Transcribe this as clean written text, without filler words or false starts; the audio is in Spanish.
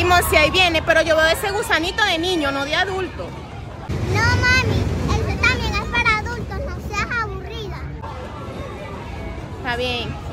amor, si ahí viene, pero yo veo ese gusanito de niño, no de adulto. No, mami, ese también es para adultos, no seas aburrida. Está bien.